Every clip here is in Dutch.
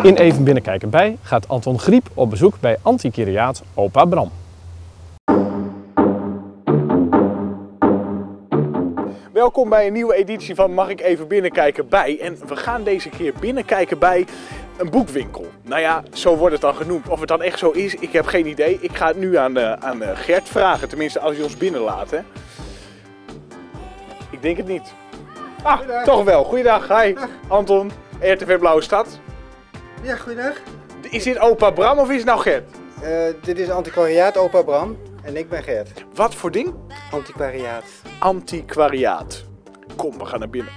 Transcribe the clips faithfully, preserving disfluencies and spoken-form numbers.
In Even Binnenkijken bij gaat Anton Griep op bezoek bij antiquariaat Opa Bram. Welkom bij een nieuwe editie van Mag ik even binnenkijken bij. En we gaan deze keer binnenkijken bij een boekwinkel. Nou ja, zo wordt het dan genoemd. Of het dan echt zo is, ik heb geen idee. Ik ga het nu aan, uh, aan uh, Gert vragen, tenminste als hij ons binnenlaat. Hè. Ik denk het niet. Ah, goeiedag. Toch wel. Goeiedag, hi. Dag. Anton, R T V Blauwe Stad. Ja, goeiedag. Is dit Opa Bram of is het nou Gert? Uh, dit is antiquariaat Opa Bram en ik ben Gert. Wat voor ding? Antiquariaat. Antiquariaat. Kom, we gaan naar binnen.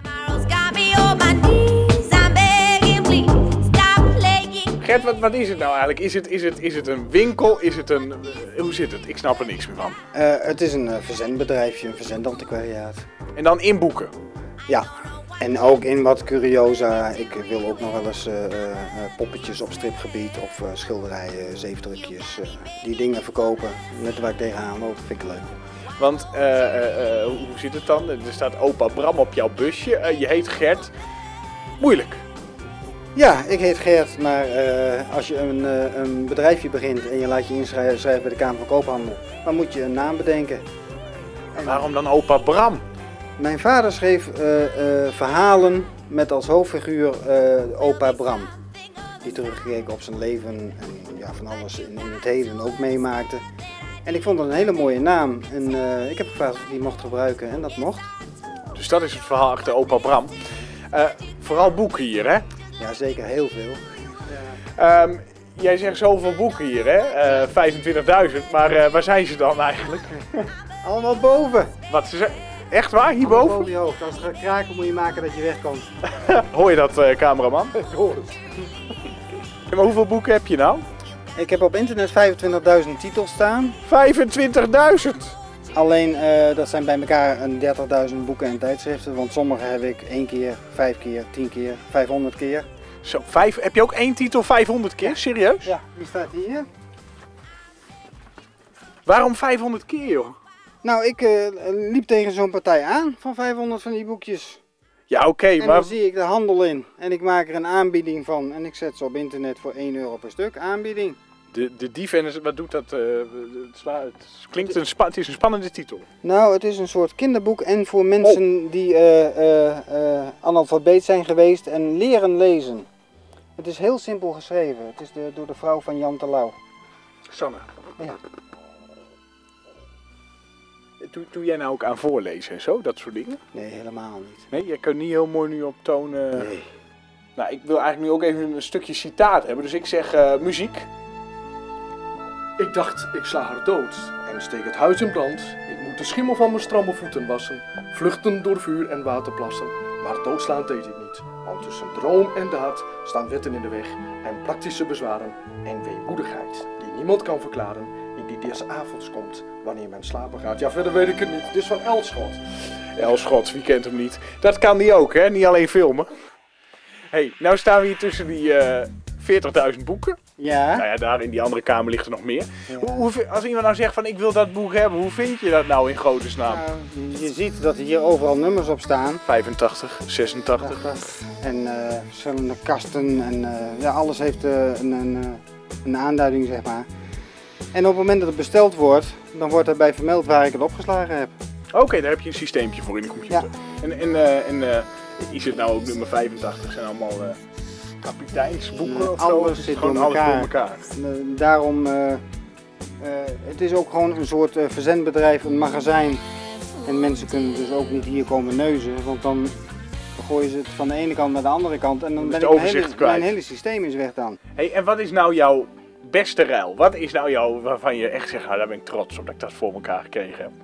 Gert, wat, wat is het nou eigenlijk? Is het, is, het, is het een winkel? Is het een... Uh, hoe zit het? Ik snap er niks meer van. Uh, het is een uh, verzendbedrijfje, een verzendantiquariaat. En dan inboeken? Ja. En ook in wat curiosa. Ik wil ook nog wel eens uh, uh, poppetjes op stripgebied of uh, schilderijen, zeefdrukjes. Uh, die dingen verkopen. Net waar ik tegenaan loop, vind ik leuk. Want uh, uh, uh, hoe zit het dan? Er staat Opa Bram op jouw busje. Uh, je heet Gert. Moeilijk. Ja, ik heet Gert, maar uh, als je een, uh, een bedrijfje begint en je laat je inschrijven bij de Kamer van Koophandel, dan moet je een naam bedenken. En waarom dan Opa Bram? Mijn vader schreef uh, uh, verhalen met als hoofdfiguur uh, Opa Bram. Die teruggekeken op zijn leven en ja, van alles in, in het heden ook meemaakte. En ik vond het een hele mooie naam en uh, ik heb gevraagd of ik die mocht gebruiken en dat mocht. Dus dat is het verhaal achter Opa Bram. Uh, vooral boeken hier, hè? Ja, zeker heel veel. Ja. Um, jij zegt zoveel boeken hier, hè? Uh, vijfentwintigduizend, maar uh, waar zijn ze dan eigenlijk? Allemaal boven. Wat ze echt waar, hierboven? Allemaal boven je hoofd. Als het gaat kraken moet je maken dat je wegkomt. Hoor je dat, uh, cameraman? Ik hoor het. Ja, maar hoeveel boeken heb je nou? Ik heb op internet vijfentwintigduizend titels staan. vijfentwintigduizend? Alleen, uh, dat zijn bij elkaar een dertigduizend boeken en tijdschriften, want sommige heb ik één keer, vijf keer, tien keer, vijfhonderd keer. Zo, vijf, heb je ook één titel vijfhonderd keer? Ja. Serieus? Ja, die staat hier. Waarom vijfhonderd keer, joh? Nou, ik uh, liep tegen zo'n partij aan van vijfhonderd van die boekjes. Ja, oké, okay, maar... En dan zie ik de handel in en ik maak er een aanbieding van en ik zet ze op internet voor één euro per stuk, aanbieding. De, de dief en wat doet dat? Uh, het, sla, het, klinkt een spa, het is een spannende titel. Nou, het is een soort kinderboek en voor mensen oh. die uh, uh, uh, analfabeet zijn geweest en leren lezen. Het is heel simpel geschreven. Het is de, door de vrouw van Jan Terlouw. Sanne. Ja. Doe, doe jij nou ook aan voorlezen en zo, dat soort dingen? Nee, helemaal niet. Nee, jij kunt niet heel mooi nu op toon... Uh... Nee. Nou, ik wil eigenlijk nu ook even een stukje citaat hebben, dus ik zeg uh, muziek. Ik dacht, ik sla haar dood en steek het huis in brand. Ik moet de schimmel van mijn stramme voeten wassen, vluchten door vuur en waterplassen. Maar doodslaan deed ik niet, want tussen droom en daad staan wetten in de weg en praktische bezwaren en weemoedigheid die niemand kan verklaren, die des avonds komt wanneer men slapen gaat. Ja, verder weet ik het niet. Het is van Elschot. Elschot, wie kent hem niet? Dat kan die ook, hè? Niet alleen filmen. Hey, nou staan we hier tussen die uh, veertigduizend boeken. Ja. Nou ja, daar in die andere kamer ligt er nog meer. Ja. Hoe, hoe, als iemand nou zegt van ik wil dat boek hebben, hoe vind je dat nou in godesnaam? Nou, je ziet dat hier overal nummers op staan. vijfentachtig, zesentachtig. En uh, verschillende kasten en uh, ja, alles heeft uh, een, een, een aanduiding, zeg maar. En op het moment dat het besteld wordt, dan wordt erbij vermeld waar ik het opgeslagen heb. Oké, okay, daar heb je een systeempje voor in de computer. Ja. En, en, uh, en uh, is het nou ook nummer vijfentachtig? Zijn allemaal uh, kapiteinsboeken of alles zo? Zit gewoon door alles elkaar. door elkaar. Uh, daarom, uh, uh, het is ook gewoon een soort uh, verzendbedrijf, een magazijn. En mensen kunnen dus ook niet hier komen neuzen, want dan gooien ze het van de ene kant naar de andere kant. En dan ben ik mijn hele, mijn hele systeem is weg dan. Hey, en wat is nou jouw beste ruil? Wat is nou jouw, waarvan je echt zegt, nou, daar ben ik trots op dat ik dat voor elkaar gekregen heb?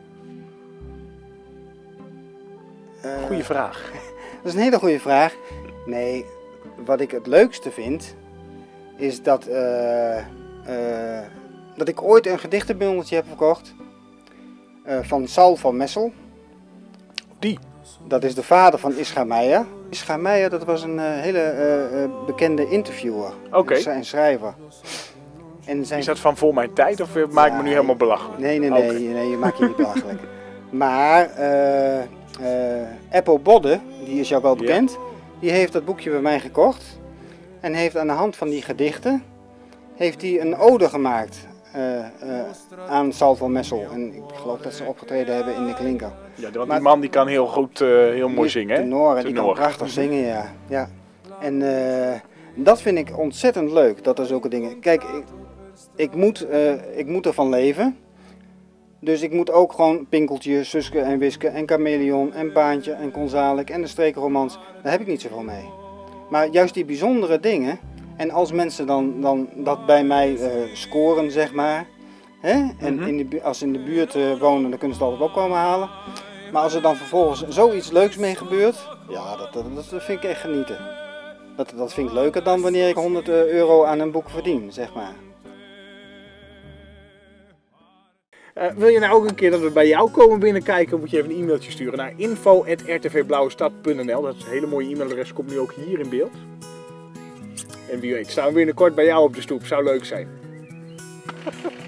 Uh, Goeie vraag. Dat is een hele goede vraag. Nee, wat ik het leukste vind, is dat, uh, uh, dat ik ooit een gedichtenbundeltje heb verkocht uh, van Sal van Messel. Die? Dat is de vader van Ischa Meijer. Ischa Meijer, dat was een uh, hele uh, uh, bekende interviewer okay. en schrijver. En zijn... Is dat van voor mijn tijd of maak ik ja, me nu helemaal belachelijk? Nee, nee, nee, okay. nee je maakt je niet belachelijk. Maar uh, uh, Eppo Bodde, die is jou wel bekend, ja. Die heeft dat boekje bij mij gekocht. En heeft aan de hand van die gedichten heeft hij een ode gemaakt uh, uh, aan Salt van Messel. En ik geloof dat ze opgetreden hebben in de Klinker. Ja, want die man die kan heel goed, uh, heel mooi zingen, hè? Tenor, en die kan prachtig zingen, ja. ja. En uh, dat vind ik ontzettend leuk, dat er zulke dingen... Kijk, ik, ik, moet, uh, ik moet ervan leven. Dus ik moet ook gewoon Pinkeltje, Suske en Wiske en Chameleon en Baantje en Gonzalik en de streekromans. Daar heb ik niet zoveel mee. Maar juist die bijzondere dingen... En als mensen dan, dan dat bij mij uh, scoren, zeg maar... Hè? En Mm-hmm. in de, als ze in de buurt uh, wonen, dan kunnen ze het altijd opkomen halen. Maar als er dan vervolgens zoiets leuks mee gebeurt... Ja, dat, dat, dat vind ik echt genieten. Dat, dat vind ik leuker dan wanneer ik honderd euro aan een boek verdien, zeg maar. Uh, wil je nou ook een keer dat we bij jou komen binnenkijken, moet je even een e-mailtje sturen naar info at r t v blauwe stad punt n l. Dat is een hele mooie e-mailadres, komt nu ook hier in beeld. En wie weet, staan we binnenkort bij jou op de stoep, zou leuk zijn.